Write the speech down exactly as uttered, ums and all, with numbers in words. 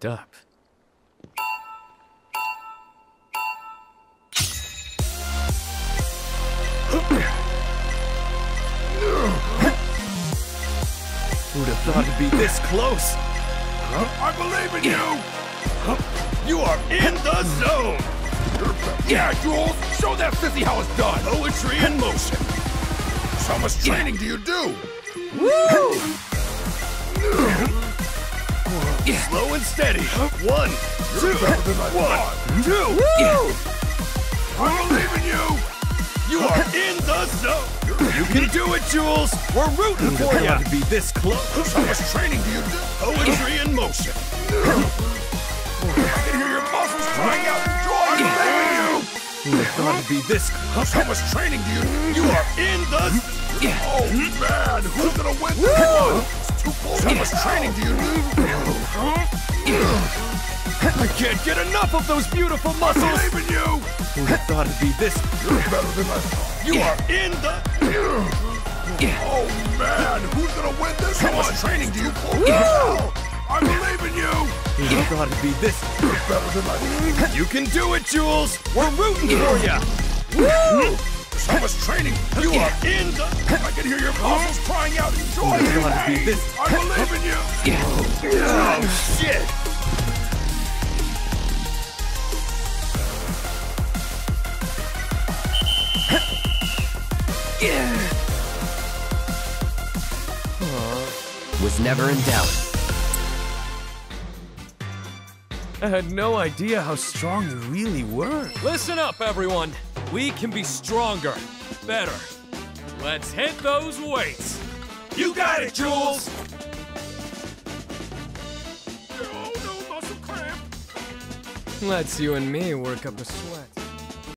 pumped up. Who'd have thought it'd be this close? I believe in you! You are in the zone! Yeah, Jules! Show that sissy how it's done! Poetry in motion! So how much training do you do? Woo! Slow and steady. One, two, one, two. Woo! I believe in you! You are in the zone! You can do it, Jules! We're rooting for you! To be this close! How much training do you do? Poetry in motion! I can hear your muscles crying out in joy! I believe in you! Who'd have thought it'd be this close? How much training do you do? You are in the... Oh, man! Who's gonna win this one? It's too close! How much training do you do? I can't get enough of those beautiful muscles! I believe in you! Who'd have thought it'd be this? You're better than I thought. You are in the... Oh, man! Who's gonna win this How one? How much training do you pull? I believe in you! Who'd have thought it'd be this? You're better than I thought. You can do it, Jules! We're rooting for you! Woo! So much training! You are in the... I can hear your muscles crying out in joy! Who'd have thought it'd be this? I believe in you! Oh, shit! Was never in doubt. I had no idea how strong you really were. Listen up, everyone. We can be stronger, better. Let's hit those weights. You got it, Jules! Oh, no muscle cramp. Let's you and me work up a sweat.